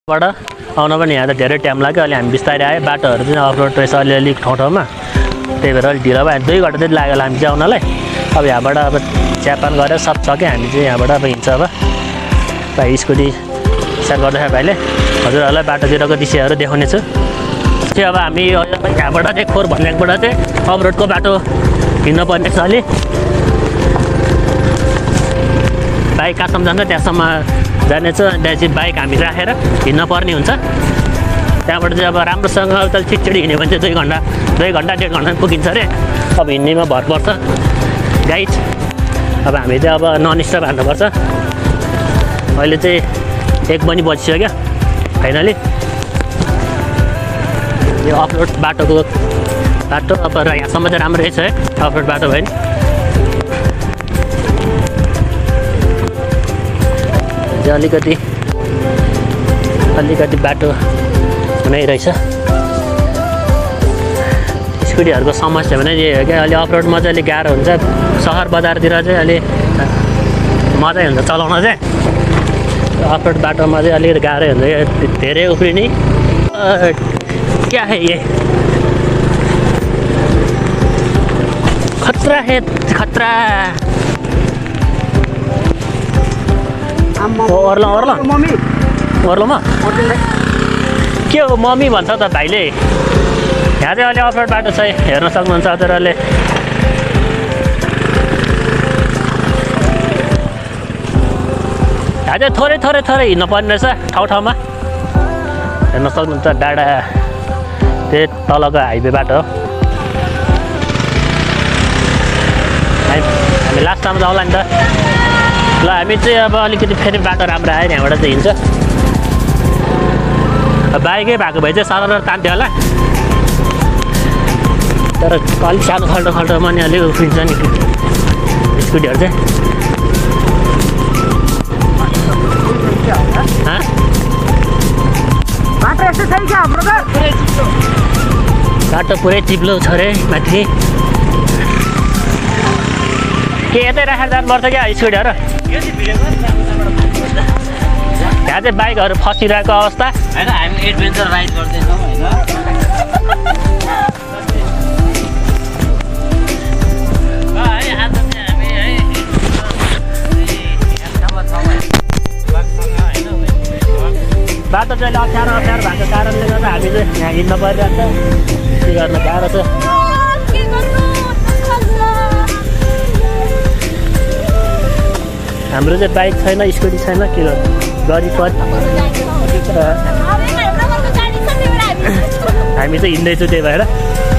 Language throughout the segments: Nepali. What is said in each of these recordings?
बाट आउन पनि यहाँ त धेरै टाइम लाग्यो। अहिले हामी बिस्तारै आयो, बाटोहरू चाहिँ अफरोड रहेछ अलिअलि ठाउँ-ठाउँमा, त्यही भएर अलिक ढिलो भयो। 2 घन्टा चाहिँ लाग्यो हामी चाहिँ आउनलाई। अब यहाँबाट अब चियापान गरेर सब सक्यो, हामी चाहिँ यहाँबाट अब हिँड्छ। अब भाइ स्कुटी स्टार्ट गर्दैछ भाइले। हजुरहरूलाई बाटोतिरको दृश्यहरू देखाउने छु। चाहिँ अब हामी यहाँबाट चाहिँ खोर भन्नेबाट चाहिँ अफरोडको बाटो हिँड्नु पर्ने छ। अलि बाइक कहाँसम्म जान्छ त्यहाँसम्म जानेछ। त्यहाँ चाहिँ बाइक हामी राखेर हिँड्न पर्ने हुन्छ। त्यहाँबाट चाहिँ अब राम्रोसँग त छिटछिटो हिँड्यो भने चाहिँ 2 घन्टा 1.5 घन्टा पुगिन्छ अरे। अब हिँड्नेमा भर पर्छ गाइड। अब हामी चाहिँ अब नन स्टप हान्नुपर्छ। अहिले चाहिँ 1 पनि बजिसक्यो फाइनली। यो अफरोड बाटोको बाटो अब यहाँसम्म चाहिँ राम्रै छ है, अफरोड बाटो भयो नि। अलिकति बाटो हुनै रहेछ। स्कुटीहरूको समस्या भने यही हो क्या, अलि अफरोडमा चाहिँ अलिक गाह्रो हुन्छ। सहर बजारतिर चाहिँ अलि मजै हुन्छ चलाउन चाहिँ। अफरोड बाटोमा चाहिँ अलिकति गाह्रै हुन्छ, धेरै उफ्रिने। क्या है ये, खतरा है खतरा। ओर्लोमा के हो मम्मी भन्छ त भाइले। यहाँ चाहिँ अलि अफरोड बाटो छ, हेर्न सक्नुहुन्छ हजुरहरूले। यहाँ चाहिँ थोरै हिँड्नु पर्ने रहेछ ठाउँ-ठाउँमा, हेर्न सक्नुहुन्छ। डाँडा त्यही तलको हाइवे बाटो हो। हामी लास्ट टाइम जाउँला नि त। ल हामी चाहिँ अब अलिकति फेरि बाटो राम्रो आयो, यहाँबाट चाहिँ हिँड्छ। बाइकै भएको भए चाहिँ साह्रो तान्थ्यो होला, तर अलिक सानो खल्टोमा नि अलिक उफ्रिन्छ नि स्कुटीहरू चाहिँ। बाटो पुरै चिप्लो छ अरे माथि। के यतै राखेर जानुपर्छ क्या स्कुटीहरू। यहाँ चाहिँ बाइकहरू फसिरहेको अवस्था होइन। हामी एडभेन्चर राइड गर्दैछौँ होइन। बाटो चाहिँ अप्ठ्यारो भएको कारणले गर्दा हामी चाहिँ यहाँ हिँड्न परिरहेको छ। के गर्न गाह्रो छ। हाम्रो चाहिँ बाइक छैन, स्कुटी छैन, के गर्नु गरी पर्छ। हामी चाहिँ हिँड्दैछौँ त्यही भएर।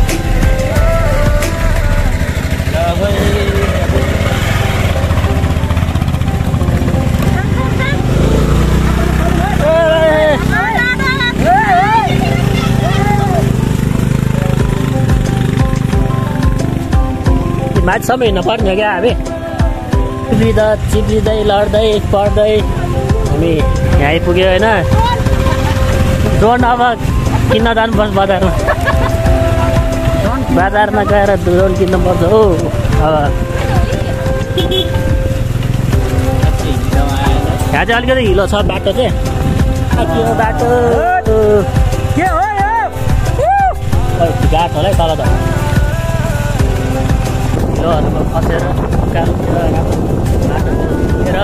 माथिसम्म हिँड्नु पर्ने हो क्या हामी। चिप्लिँदै लड्दै पढ्दै हामी यहाँ आइपुग्यो होइन। ड्रोन अब किन्न जानुपर्छ बजारमा। बजारमा गएर ड्रोन किन्नुपर्छ हो। अब यहाँ चाहिँ अलिकति हिलो छ बाटो चाहिँ। के हो बाटो के हो गाठ होला है तल त। हिलोहरूमा फसेर उकालोतिर बाटोतिर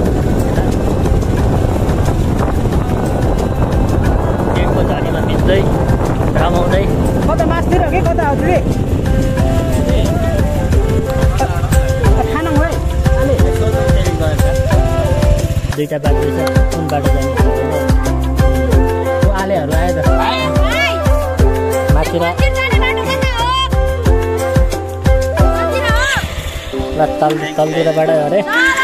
ट्रेनको झरीमा भिज्दै रमाउँदै। कता मासतिर कि कता हो तिमी? खाना भयो अलि 2टा बाटो छ, कुन बाटो जाने आलेहरू आयो त माथिर। तलतिरबाट अरे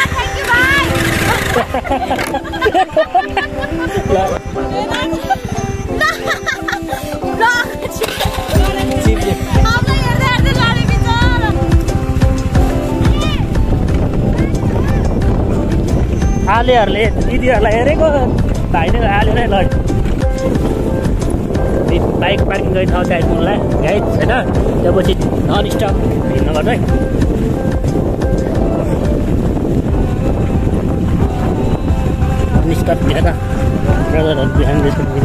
आलेहरूले दिदीहरूलाई हेरेको भाइले आलेरै लड्यो। बाइक पार्किङ गर्ने ठाउँ चाहिँ आइपुग्नुलाई गाइड छैन। त्यसपछि नन स्टप हिँड्नु पर्छ है। स्टप लिएर ब्रदरहरू बिहान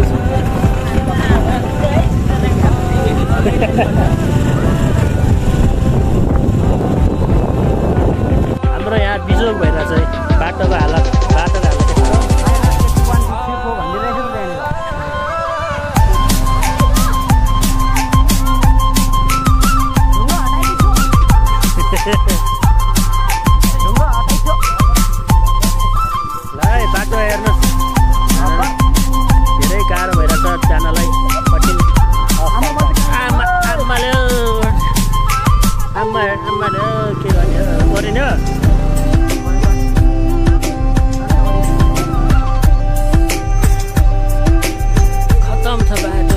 हाम्रो यहाँ बिजोग भइरहेछ बाटोको हालत बाटो हेर्नुहोस् धेरै गाह्रो भइरहेछ जानलाई कठिन आमाले के गर्ने गरिने खतम छ बाटो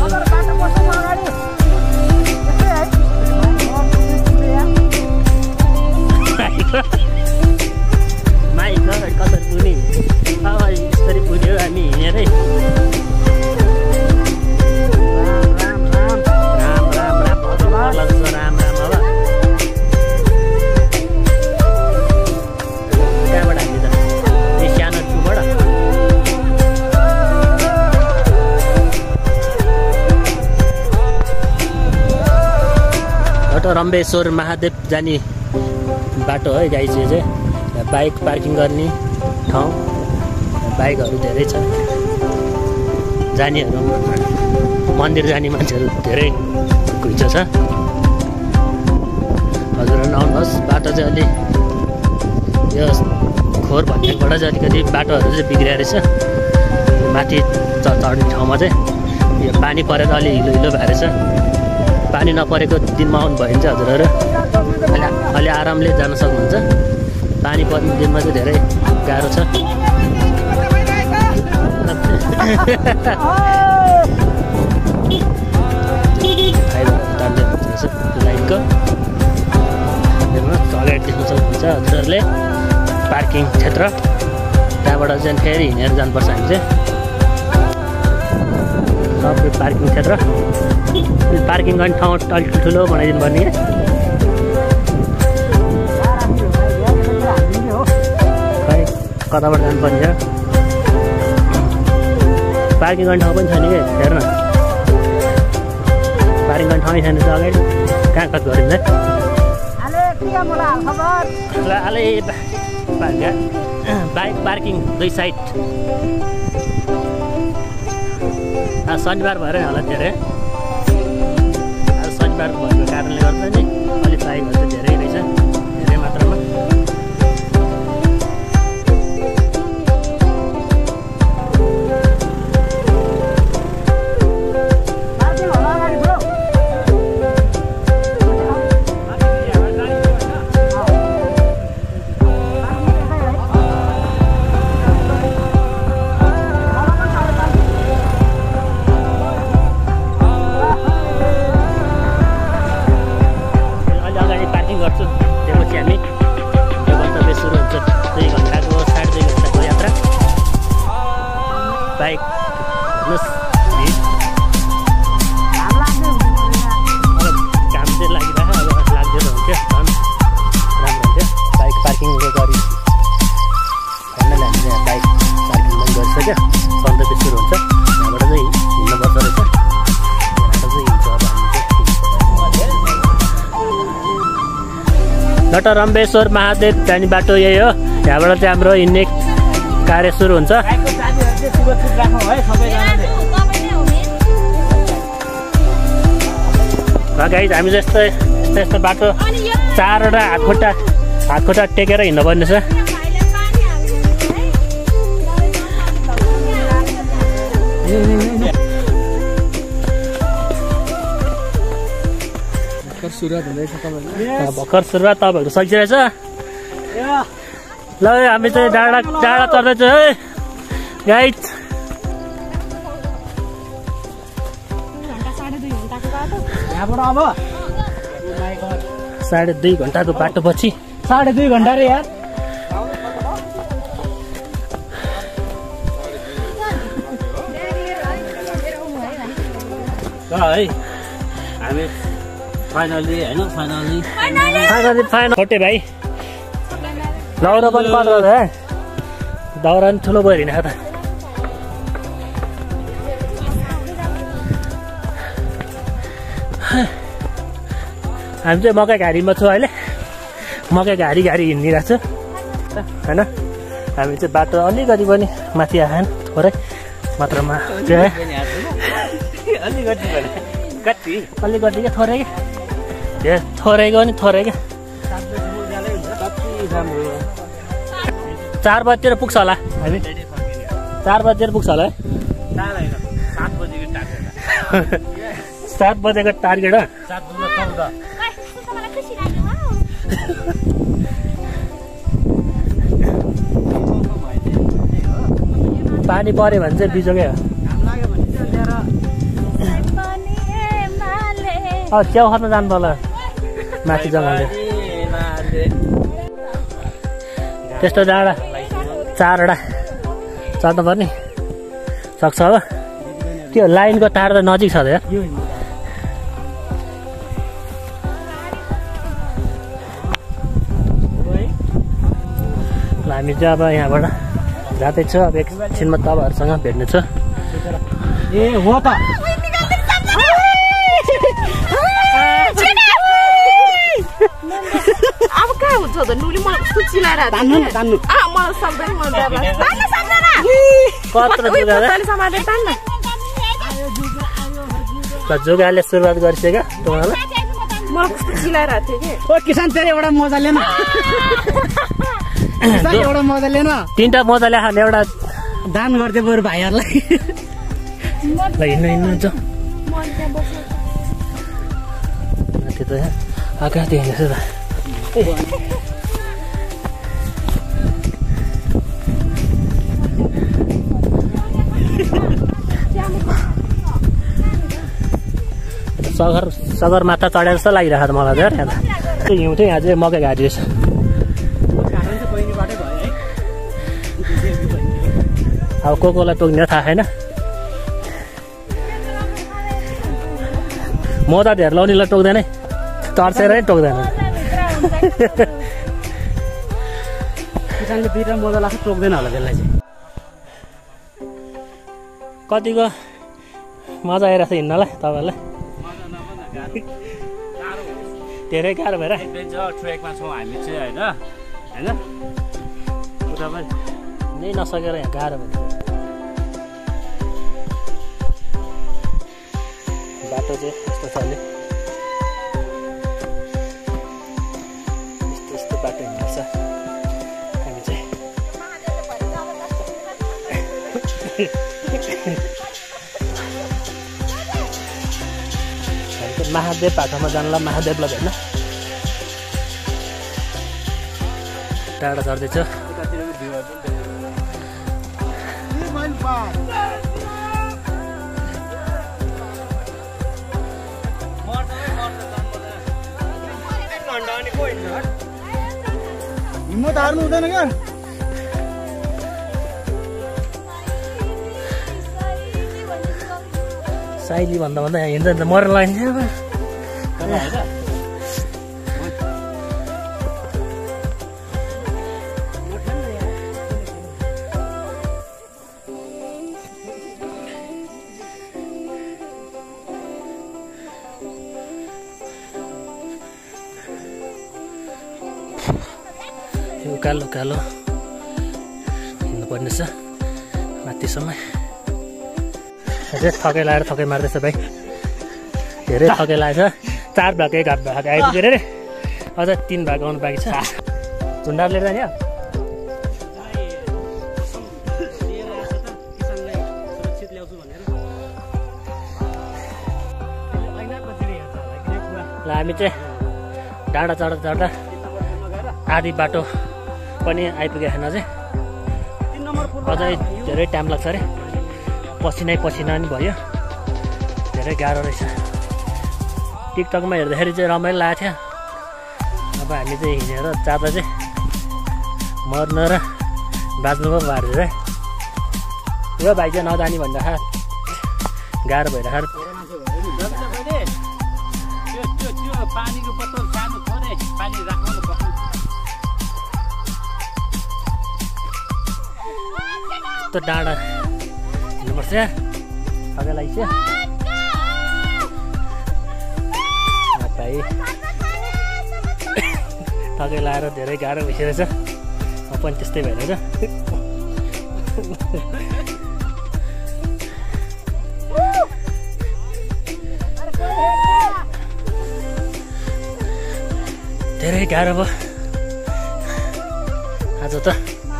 माइक कसरी पुग्ने अब यसरी पुग्यो हामी हिँडेरै राम राम अब त्यहाँबाट हामी त यो सानो छुबाट रम्बेश्वर महादेव जाने बाटो है गाइस यो चाहिँ बाइक पार्किङ गर्ने ठाउँ बाइकहरू धेरै छ जानेहरू मन्दिर जाने मान्छेहरू धेरै घुइँचो छ हजुरहरू आउनुहोस् बाटो चाहिँ अलि यो खोर भन्नेबाट चाहिँ अलिकति बाटोहरू चाहिँ बिग्रिया रहेछ माथि चढ्ने ठाउँमा चाहिँ यो पानी परेर अलि हिलो हिलो भएर रहेछ पानी नपरेको दिनमा आउनु भयो भने चाहिँ हजुरहरू अलि आरामले जान सक्नुहुन्छ पानी पर्ने दिनमा चाहिँ धेरै गाह्रो छ लाइनको अगाडि देख्न सक्नुहुन्छ हजुरहरूले पार्किङ क्षेत्र त्यहाँबाट चाहिँ फेरि हिँडेर जानुपर्छ हामी चाहिँ सबै पार्किङ क्षेत्र पार्किङ गर्ने ठाउँ अलि ठुलो बनाइदिनु पर्ने खै कताबाट जानुपर्ने छ पार्किङ गर्ने ठाउँ पनि छैन कि हेर्न पार्किङ गर्ने ठाउँै छैन अगाडि कहाँ कति गरिन्छ बाइक पार्किङ दुई साइड शनिबार भएर होला धेरै शनिबार भएको कारणले गर्दा नि अलिक बाइकहरू चाहिँ धेरै रहेछ धेरै मात्रामा बाइक हेर्नुहोस् अब काम चाहिँ लागिरहेको अब लाग्दैन हुन्थ्यो झन् राम्रो हुन्थ्यो बाइक पार्किङ गरी भन्नाले हामीले यहाँ बाइक पार्किङ पनि गरिसक्यो गन्तव्य सुरु हुन्छ यहाँबाट चाहिँ हिँड्नुपर्दो रहेछ यहाँबाट चाहिँ हिँड्छ अब हामी चाहिँ रम्बेश्वर महादेव जाने बाटो यही हो यहाँबाट चाहिँ हाम्रो हिँड्ने कार्य सुरु हुन्छ गाइज हामी जस्तो यस्तो बाटो चारवटा हातखुट्टा टेकेर हिँड्नुपर्ने छ भर्खर सुरुवात तपाईँहरू सकिरहेछ ल हामी चाहिँ डाँडा चढ्दैछौँ है गाइज 2.5 घन्टाको बाटो पछि 2.5 घन्टा रे यार है हामी फाइनली छोटे भाइ दाउरा पनि पर्छ है दाउरा पनि ठुलो भयो नि त हामी चाहिँ मकै घारीमा छौँ अहिले मकै घारी हिँडिरहेको छु होइन हामी चाहिँ बाटो अलिकति पनि माथि आएन थोरै मात्रामा चाहिँ अलिकति क्या थोरै क्या थोरैको नि थोरै क्या 4 बजीतिर पुग्छ होला हामी 4 बजीतिर पुग्छ होला है 7 बजेको टार्गेट हो पानी पर्यो भने चाहिँ बिजोकै हो च्याउ खत्न जानु पर्ला माथि जङ्गलले त्यस्तो डाँडा 4वटा चढ्नु पर्ने सक्छ अब त्यो लाइनको तार त नजिक छ त यार हामी चाहिँ अब यहाँबाट जाँदैछ अब एकछिनमा तपाईँहरूसँग भेट्ने छ ए हो त अब कहाँ हुन्छ त नुली मलाई कस्तो चिलाएर तान्नु न तान्नु मलाई सक्दैन म तान्न सक्दैन कत्रो समातेर तान्न जोगाले सुरुवात गरिसक्यो तपाईँलाई मलाई कस्तो चिलाएर थियो कि ओ किसान तेरो एउटा मजा लिएन किसान एउटा मजा लिएन 3टा मजा ल्याए एउटा दान गर्दै बरु भाइहरूलाई हिँड्नुहुन्छ त्यो त कहाँ त्यो हिँड्दैछ त सगरमाथा चढेर जस्तो लागिरहेको छ मलाई चाहिँ यहाँ त हिउँ चाहिँ यहाँ चाहिँ मकै घारी रहेछ अब कोलाई टोक्ने थाहा छैन मोजा धेर लाउनेलाई टोक्दैन तर्सेरै टोक्दैन किसानले 2टा मोजा लाग्छ टोक्दैन होला त्यसलाई चाहिँ कतिको मजा आइरहेको छ हिँड्नलाई तपाईँहरूलाई धेरै गाह्रो भएर ट्रेकमा छौँ हामी चाहिँ होइन उता पनि नै नसकेर यहाँ गाह्रो भएर बाटो चाहिँ यस्तो छ अहिले यस्तो बाटो हिँड्नुपर्छ हामी चाहिँ महादेव बाटोमा जानला महादेवलाई भेट्न टाढा चढ्दैछ हिम्मत हार्नु हुँदैन क्या साइली भन्दा यहाँ हिँड्दा त मरेर लाग्छ उकालो उकालो हिँड्नुपर्ने छ माथिसम्म थकै लगाएर थकै मार्दैछ भाइ धेरै थकै लागेको छ 4 भाग 1 भाग आइपुगेर रे अझ 3 भाग आउनु बाँकी छ झुन्डार लिएर जाने ल हामी चाहिँ डाँडा चढ्दा चढ्दा आधी बाटो पनि आइपुगेको छैन अझै अझै धेरै टाइम लाग्छ अरे पसिनै पसिना नि भयो धेरै गाह्रो रहेछ टिकटकमा हेर्दाखेरि चाहिँ रमाइलो लागेको थियो अब हामी चाहिँ हिँडेर जाँदा चाहिँ मर्न र बाँच्नु पो बार्छ है यो भाइ चाहिँ नजाने भन्दा गाह्रो भइरहेको पानीको बोतल सानो थोरै पानी राख्नु त डाँडा हिँड्नुपर्छ थकै लाग्छ भाइ थकै लाएर धेरै गाह्रो भइसकेको छ। म पनि त्यस्तै भएर धेरै गाह्रो भयो आज त।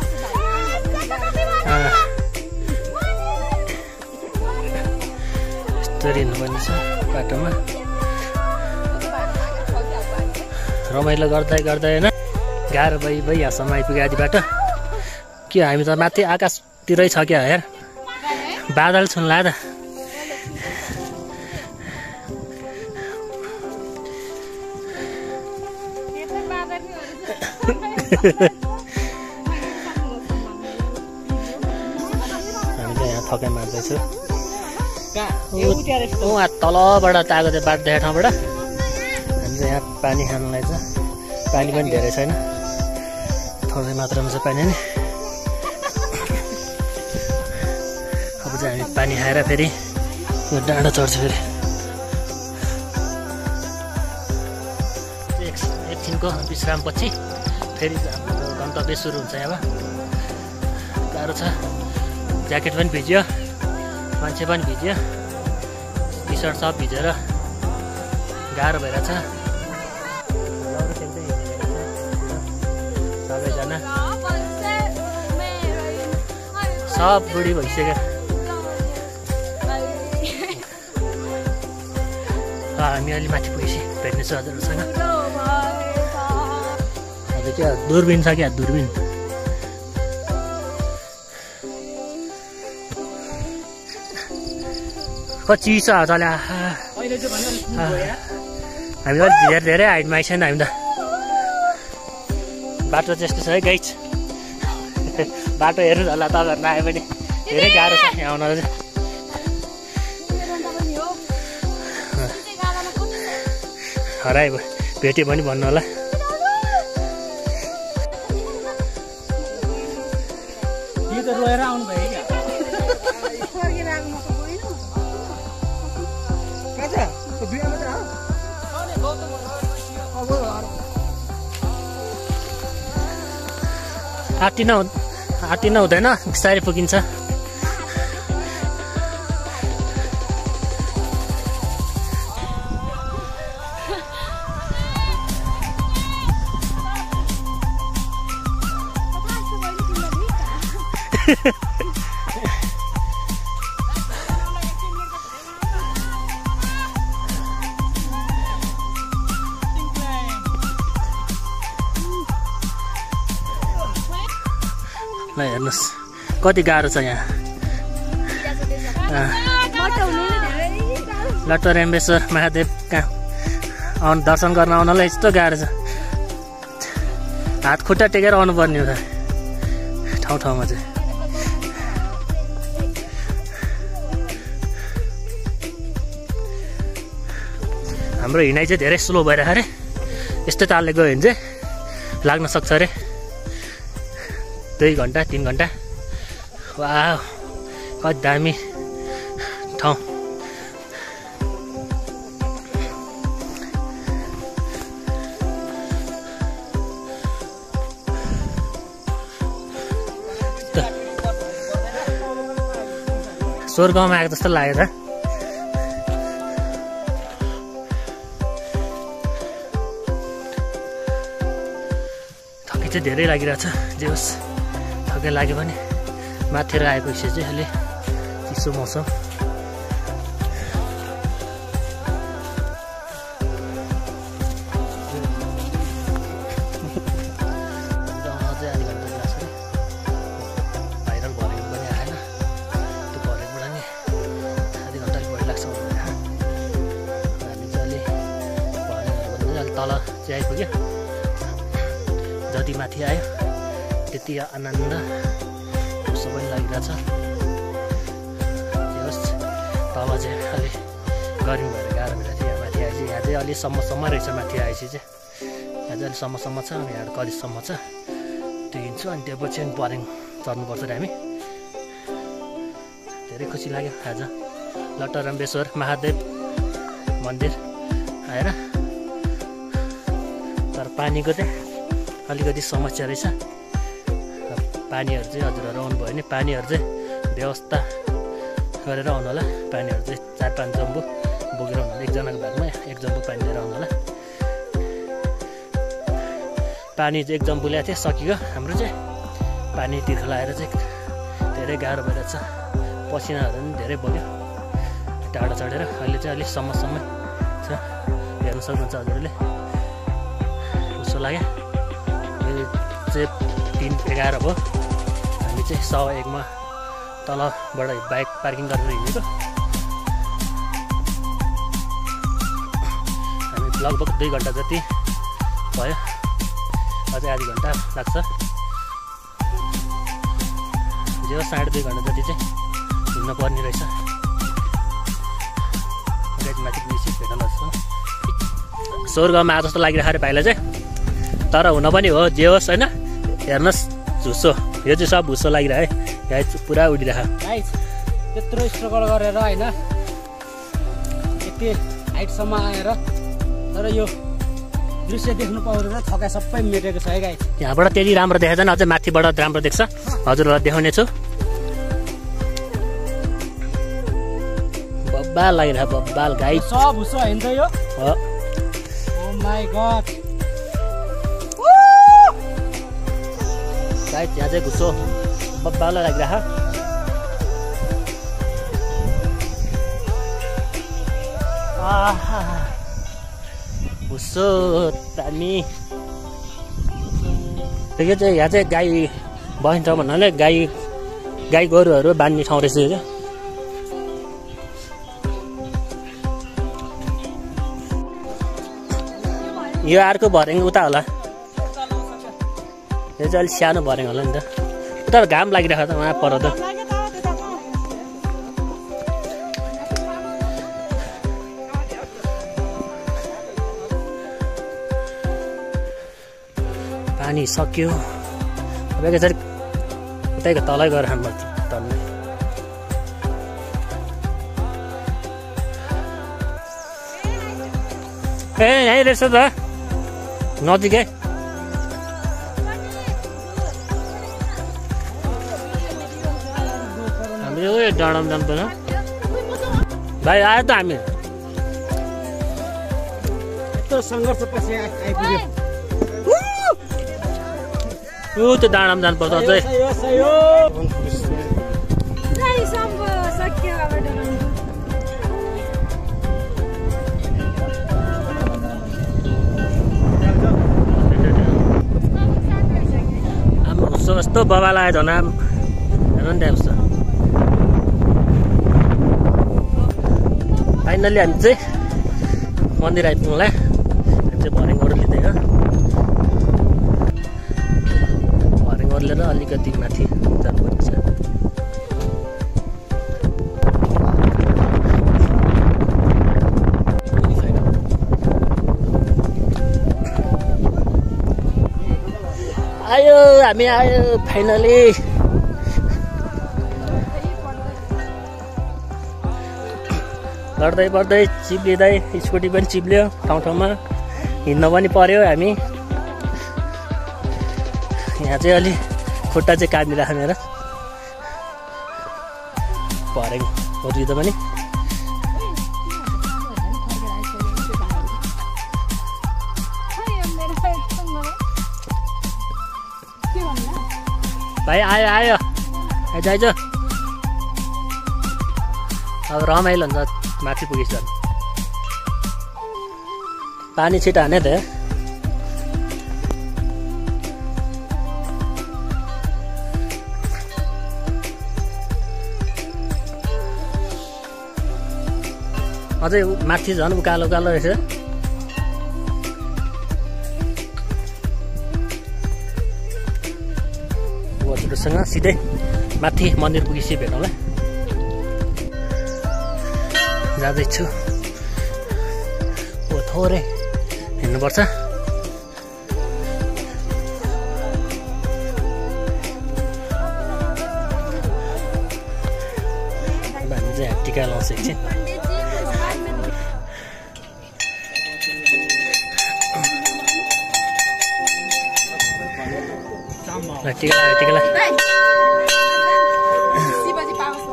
यस्तो हिँड्नुपर्ने छ बाटोमा, रमाइलो गर्दै गर्दै होइन गाह्रो भइ यहाँसम्म आइपुग्यो आधी बाटो। के हामी त माथि आकाशतिरै छ क्या हेर, बादल छुन्ला त। हामी चाहिँ यहाँ थकाइ मार्दैछु। उहाँ तलबाट आएको त्यो बाटो देखाएको ठाउँबाट हामी चाहिँ यहाँ पानी खानुलाई छ। पानी पनि धेरै छैन, थोरै मात्रामा छ पानी नि। अब चाहिँ हामी पानी खाएर फेरि यो डाँडो चढ्छु। फेरि एकछिनको विश्रामपछि फेरि हाम्रो गन्तव्य सुरु हुन्छ। यहाँ गाह्रो छ, ज्याकेट पनि भिज्यो, मान्छे पनि भिज्यो, टी सर्ट सब भिजेर गाह्रो भइरहेछ। सबैजना सब बुढी भइसक्यो। हामी अलि माथि पुगेपछि भेट्नेछु हजुरहरूसँग। अब क्या दूरबिन छ क्या, दूरबिन कति छ चल्या। हामी अलिक धेरै हाइटमा आइसकेन हामी त। बाटो त्यस्तो छ है गाइज, बाटो हेर्नु होला तपाईँहरू आयो भने धेरै गाह्रो छ यहाँ आउन चाहिँ। हरायो भेट्यो भने भन्नु होला। रोएर आउनु भयो क्या आँटिन हुँदैन, बिस्तारै पुगिन्छ। ल हेर्नुहोस् कति गाह्रो छ यहाँ। लटरम्बेश्वर महादेव कहाँ दर्शन गर्न आउनलाई यस्तो गाह्रो छ, हात खुट्टा टेकेर आउनुपर्ने हो ठाउँ ठाउँमा चाहिँ। हाम्रो हिँडाइ चाहिँ धेरै स्लो भइरहेको अरे, यस्तै तालले गयो भने चाहिँ लाग्न सक्छ अरे 2 घन्टा 3 घन्टा। वाह कति दामी ठाउँ। स्वर्गमा आएको जस्तो लाग्यो त। थकै चाहिँ धेरै लागिरहेछ, जे होस् थकै लाग्यो भने माथि आएको विषय चाहिँ अहिले चिसो मौसम। भाइरल भरेको पनि आएन, त्यो भरेकोबाट नि आधी घन्टा अलिक बढी लाग्छ। हामी चाहिँ अलि तल चाहिँ आइपुग्यो, जति माथि आयो त्यति आनन्द सबै लागिरहेछ। होस् तल चाहिँ अलि गर्मी भएर गाह्रो भएर चाहिँ यहाँ माथि आएपछि यहाँ चाहिँ अलि सम्म रहेछ। माथि आएपछि चाहिँ यहाँ चाहिँ अलिक सम्म छ, अनि यहाँ कलेजसम्म छ त्यो हिँड्छु। अनि त्यो पछि बरिङ चढ्नुपर्छ अरे हामी। धेरै खुसी लाग्यो आज लटरम्बेश्वर महादेव मन्दिर आएर। पानीको चाहिँ अलिकति समस्या रहेछ। पानीहरू चाहिँ हजुरहरू आउनुभयो भने पानीहरू चाहिँ व्यवस्था गरेर आउनु होला। पानीहरू चाहिँ 4-5 जम्बु बोकेर आउनु होला। एकजनाको भागमा 1 जम्बु पानी लिएर आउनु होला। पानी चाहिँ 1 जम्बु ल्याएको थियो, सकियो हाम्रो चाहिँ। पानी तिर्खा लगाएर चाहिँ धेरै गाह्रो भइरहेछ। पसिनाहरू पनि धेरै बग्यो टाढा चढेर। अहिले चाहिँ अलिक समस्यामै छ, हेर्न सक्नुहुन्छ हजुरहरूले। उसो लाग्यो यो चाहिँ 3:11 भयो। हामी चाहिँ 1:15 तलबाट बाइक पार्किङ गरेर हिँडेको। हामी लगभग 2 घन्टा जति भयो, अझै आधी घन्टा लाग्छ। जो 2.5 घन्टा जति चाहिँ हिँड्न पर्ने रहेछ। माथि पुगिसि भेट्न लाग्छ। स्वर्गमा आए जस्तो लागिरहेको अरे भाइलाई चाहिँ। तर हुन पनि हो, जे होस् होइन। हेर्नुहोस् झुसो, यो चाहिँ सब भुसो लागिरह्यो है। यहाँ पुरा उडिरहेको। त्यत्रो स्ट्रगल गरेर होइन यति हाइटसम्म आएर तर यो दृश्य देख्नु पाउँदैन। थकाइ सबै मेटेको छ है गाइस। यहाँबाट त्यति राम्रो देखाउँदैन, अझै माथिबाट राम्रो देख्छ। हजुरहरूलाई देखाउने छु। बब्बाल लागिरहेको, बब्बाल गाई। सब भुसो होइन त यो? हो। Oh my God. गाई यहाँ चाहिँ भुसो बब्बाल लागिरहेको। भुसो दामी। यो चाहिँ यहाँ चाहिँ गाई बसिन्छ भन्नाले गाई गोरुहरू बाँध्ने ठाउँ रहेछ यो। यो अर्को भर्याङ उता होला। यो चाहिँ अलिक सानो भर्याङ होला नि त। उता घाम लागिरहेको त वहाँ पर त। पानी सक्यो। अब एकचोटि उतैको तलै गएर हाम्रो तल्लै। ए यहीँ रहेछ त नजिकै। हामी यो डाँडामा जानुपर्छ भाइ। आयो त हामी। यत्रो सङ्घर्षपछि आइपुग्यो। यो त्यो डाँडामा जानुपर्छ अझै। कस्तो बबाल आयो झन् हेर नि त्यहाँ कस्तो। फाइनल्ली हामी चाहिँ मन्दिर आइपुग्नुलाई। हामी चाहिँ भर्याङ ओर्लिँदै हो। भर्याङ ओर्लेर अलिकति माथि जानुपर्ने छ। आयो हामी आयो फाइनली। लड्दै पर्दै चिप्लिँदै स्कुटी पनि चिप्ल्यो ठाउँ ठाउँमा। हिँड्न पनि पर्यो हामी। यहाँ चाहिँ अलि खुट्टा चाहिँ काटिरहेको मेरो। भर्याङ ओर्लिँदा पनि। भाइ आयो आयो आइज आइज। अब रमाइलो हुन्छ माथि पुगेछ। पानी छिटो हाने त। अझै माथि झन् उकालो उकालो रहेछ। हजुरसँग सिधै माथि मन्दिर पुगेपछि भेटौँला। जाँदैछु। थोरै हिँड्नुपर्छ। हामी चाहिँ टिका लाउँछ एकछिन। टिका शिवजी पाओस्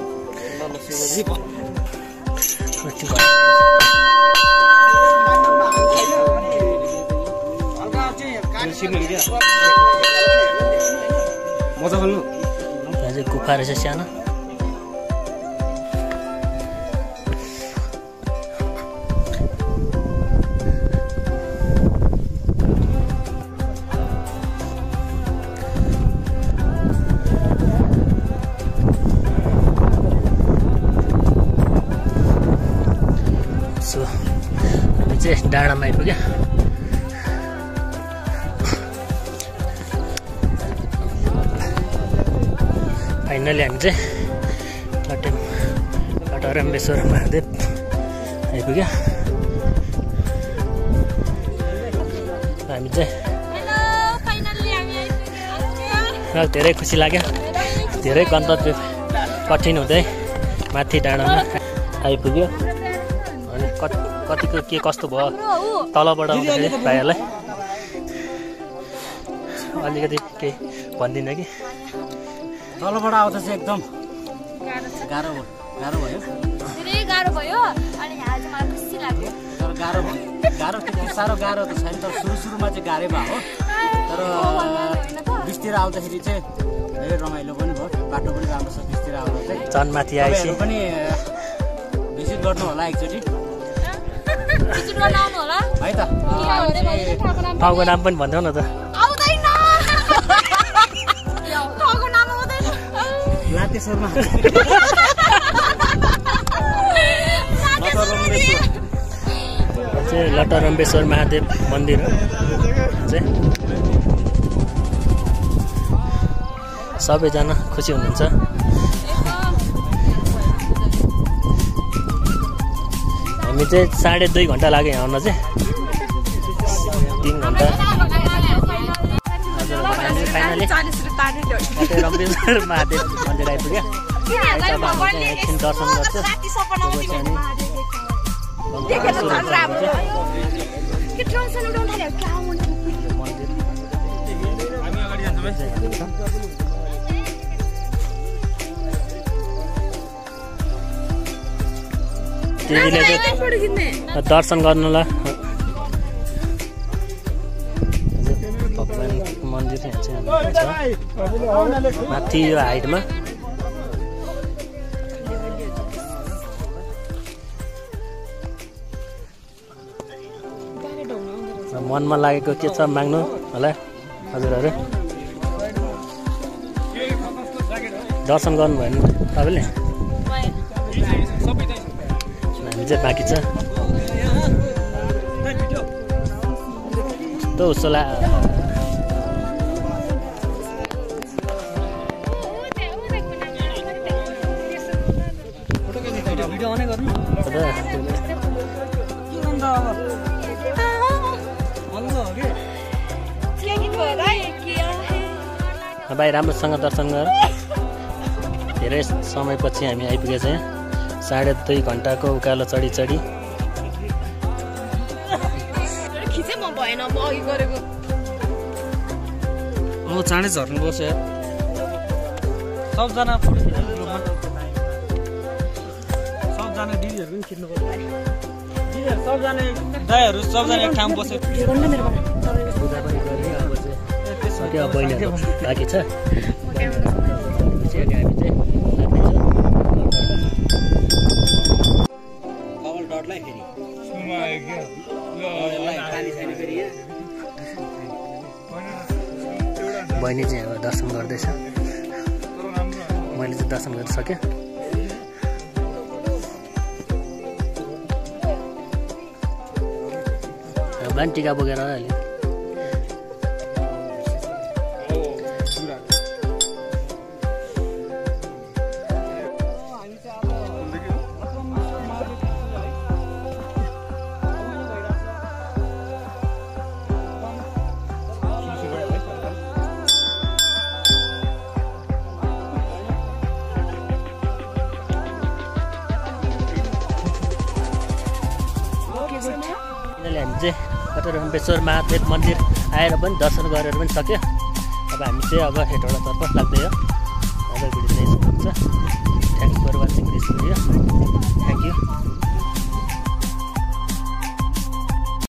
मजा खोल्नु चाहिँ गुफा रहेछ सानो हामी चाहिँ डाँडामा आइपुग्यो फाइनली हामी चाहिँ लटरम्बेश्वर महादेव आइपुग्यो हामी चाहिँ धेरै खुसी लाग्यो धेरै गन्तव्य कठिन हुँदै माथि डाँडामा आइपुग्यो अनि कतिको के कस्तो भयो तलबाट आउँदाखेरि भाइहरूलाई अलिकति केही भन्दिनँ कि तलबाट आउँदा चाहिँ एकदम गाह्रो भयो धेरै गाह्रो भयो अनि यहाँ चाहिँ मलाई खुसी लाग्यो तर गाह्रो साह्रो गाह्रो त छैन तर सुरुमा चाहिँ गाह्रै भयो तर बिचतिर आउँदाखेरि चाहिँ धेरै रमाइलो पनि भयो बाटो पनि राम्रो छ बिचतिर आउँदा चाहिँ चनमाथि आएपछि पनि भिजिट गर्नु होला एकचोटि भिजिट गर्न आउनु होला है त ठाउँको नाम पनि भन्देऊ न त आउँदैन ठाउँको नाम आउँदैन लातेश्वरमा चाहिँ लटरम्बेश्वर महादेव मन्दिर चाहिँ सबैजना खुसी हुनुहुन्छ हामी चाहिँ 2.5 घन्टा लाग्यो यहाँ आउन चाहिँ 3 घन्टा फाइनली लटरम्बेश्वर महादेव मन्दिर आइपुग्यो एकछिन दर्शन गर्छ दर्शन गर्नुलाई भगवानको मन्दिर चाहिँ माथि यो हाइटमा मनमा लागेको के छ माग्नु होला हजुरहरू दर्शन गर्नुभयो नि तपाईँले हामी चाहिँ बाँकी छ कस्तो उसो भाइ राम्रोसँग दर्शन गर धेरै समयपछि हामी आइपुगेको छ यहाँ 2.5 घन्टाको उकालो चढी चाँडै झर्नुपर्छ यार सबजना दिदीहरू पनि खिच्नु पर्छ दिदीहरू सबजना दाइहरू सबजना एक ठाउँ बसेर बहिनीहरू बाँकी छ बहिनी चाहिँ अब दर्शन गर्दैछ मैले चाहिँ दर्शन गर्न सकेँ ब्लान टिका बोकेर अहिले हामी चाहिँ लटरम्बेश्वर महादेव मन्दिर आएर पनि दर्शन गरेर पनि सक्यो अब हामी चाहिँ अब हेटौडातर्फ लाग्दै हो अब भिडियो चाहिँ हुन्छ thanks for watching this video